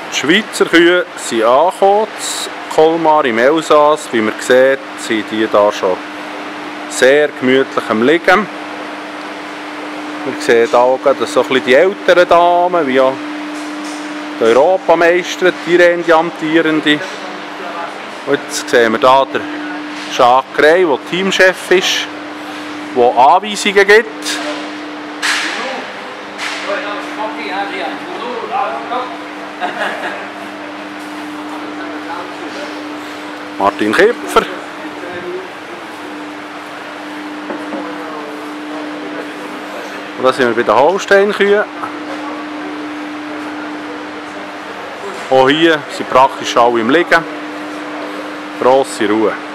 Die Schweizer Kühe sind angekommen, in Colmar im Elsass. Wie man sieht, sind die hier schon sehr gemütlich am Liegen. Wir sehen auch, dass so ein bisschen die älteren Damen, wie auch die Europameister, die Irene, die amtierende. Und jetzt sehen wir hier den Jacques Grey, der Teamchef ist, der Anweisungen gibt. Martin Kipfer. Und da sind wir bei den Holstein-Kühen. Auch hier sind praktisch alle im Liegen. Grosse Ruhe.